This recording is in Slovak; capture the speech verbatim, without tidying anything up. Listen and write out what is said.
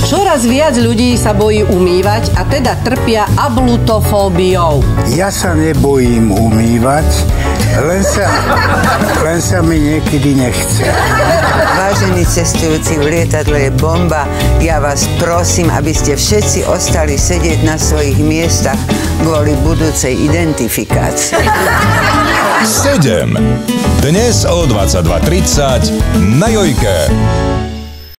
Čoraz viac ľudí sa bojí umývať a teda trpia ablutofóbiou. Ja sa nebojím umývať, len sa, len sa mi niekedy nechce. Vážení cestujúci, v lietadle je bomba. Ja vás prosím, aby ste všetci ostali sedieť na svojich miestach kvôli budúcej identifikácii. sedem. Dnes o dvadsaťdva tridsať na Jojke.